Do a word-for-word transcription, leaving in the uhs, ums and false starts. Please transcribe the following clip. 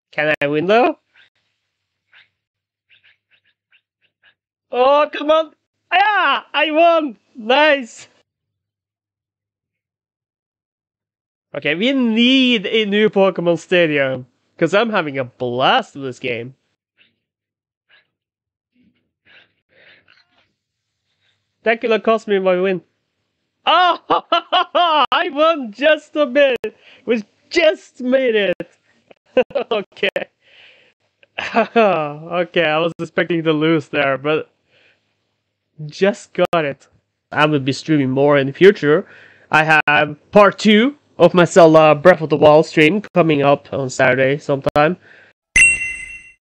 Can I win though? Oh, come on! Yeah, I won! Nice! Okay, we need a new Pokemon Stadium. Because I'm having a blast with this game. That could have cost me my win. Oh! I won just a bit! We just made it! Okay. Okay, I was expecting to lose there, but just got it. I will be streaming more in the future. I have part two of my Zelda Breath of the Wild stream coming up on Saturday sometime.